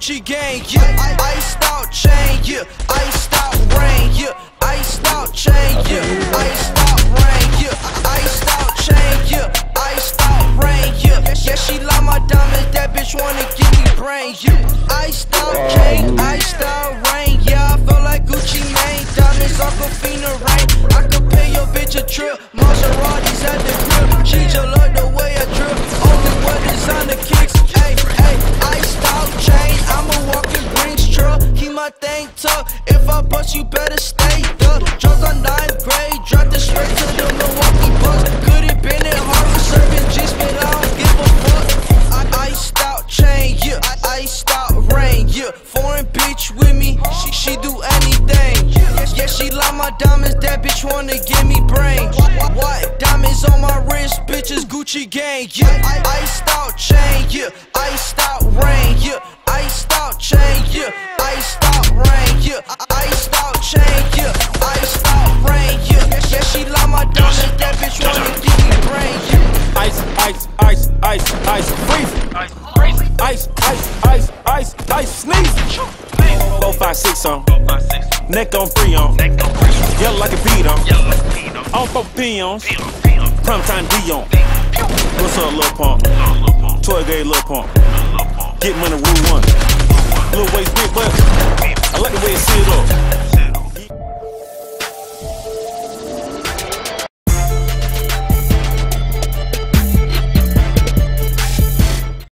Gucci gang, yeah. Iced out chain, yeah. Iced out rain, yeah. Iced out chain, yeah. Iced out rain, yeah. Iced out chain, yeah. Iced out rain, yeah. Yeah, she like my diamonds, that bitch wanna give me brain, yeah. Iced out chain, iced out rain, yeah. I feel like Gucci Mane, diamonds Aquafina rain. I could pay your bitch a trip, Maseratis at the crib. She just love the way I drip, only what is on the kicks. Ay, ay, iced out chain, I'm a walking Brinks truck. Keep my thing tucked, if I bust you better stay up. Drugs on 9th grade, dropped it straight to the Milwaukee Bucks. Could've been in Harvard serving G's, but I don't give a fuck. Iced out chain, yeah. Iced out rain, yeah. Foreign bitch with me, she do anything. Yeah, she like my diamonds, that bitch wanna give me brain. What? Diamonds on my wrist, bitches Gucci gang, yeah. Iced out chain, yeah. Iced out rain, yeah. Iced out chain, yeah. Iced out rain, yeah. Iced out chain, yeah. Iced out rain, yeah. Yeah, she like my diamonds, that bitch wanna give me brain, yeah. Ice, ice, ice, ice, ice, freezing. Ice, ice, ice, ice, ice, sneezing. 4, 5, 6 on. Neck on free on. Yellow like a beat on. On 4 peons. Prime time Dion. What's up, Lil Pump? Toy gay Lil Pump. Get money, rule 1. Little waist big, but I like the way it sit up.